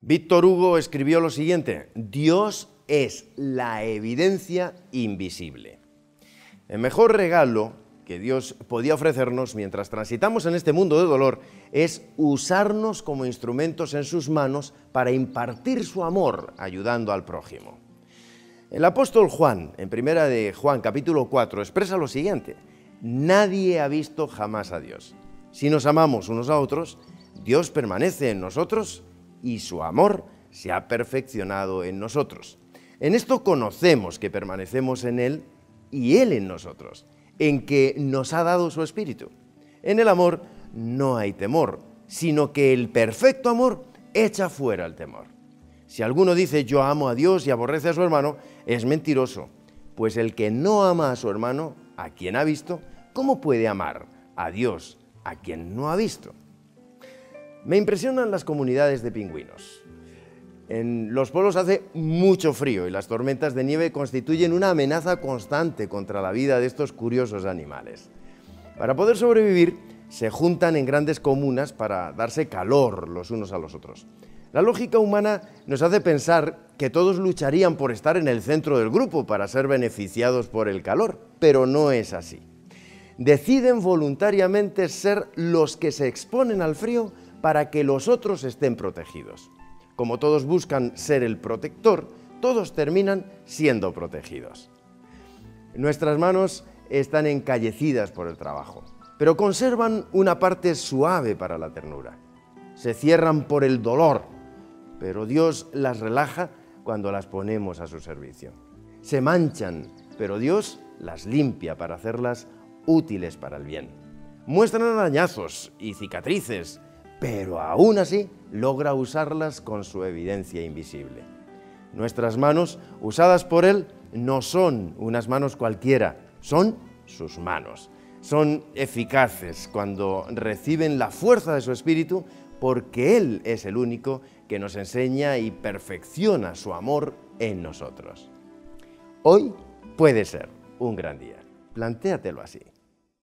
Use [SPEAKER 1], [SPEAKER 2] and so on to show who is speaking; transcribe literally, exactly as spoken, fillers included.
[SPEAKER 1] Víctor Hugo escribió lo siguiente: Dios es la evidencia invisible. El mejor regalo que Dios podía ofrecernos mientras transitamos en este mundo de dolor es usarnos como instrumentos en sus manos para impartir su amor, ayudando al prójimo. El apóstol Juan, en primera de Juan, capítulo cuatro, expresa lo siguiente: nadie ha visto jamás a Dios. Si nos amamos unos a otros, Dios permanece en nosotros y su amor se ha perfeccionado en nosotros. En esto conocemos que permanecemos en Él y Él en nosotros, en que nos ha dado su Espíritu. En el amor no hay temor, sino que el perfecto amor echa fuera el temor. Si alguno dice yo amo a Dios y aborrece a su hermano, es mentiroso, pues el que no ama a su hermano, a quien ha visto, ¿cómo puede amar a Dios a quien no ha visto? Me impresionan las comunidades de pingüinos. En los polos hace mucho frío y las tormentas de nieve constituyen una amenaza constante contra la vida de estos curiosos animales. Para poder sobrevivir, se juntan en grandes comunas para darse calor los unos a los otros. La lógica humana nos hace pensar que todos lucharían por estar en el centro del grupo para ser beneficiados por el calor, pero no es así. Deciden voluntariamente ser los que se exponen al frío para que los otros estén protegidos. Como todos buscan ser el protector, todos terminan siendo protegidos. Nuestras manos están encallecidas por el trabajo, pero conservan una parte suave para la ternura. Se cierran por el dolor, pero Dios las relaja cuando las ponemos a su servicio. Se manchan, pero Dios las limpia para hacerlas útiles para el bien. Muestran arañazos y cicatrices, pero aún así logra usarlas con su evidencia invisible. Nuestras manos, usadas por Él, no son unas manos cualquiera, son sus manos. Son eficaces cuando reciben la fuerza de su Espíritu, porque Él es el único que nos enseña y perfecciona su amor en nosotros. Hoy puede ser un gran día. Plantéatelo así.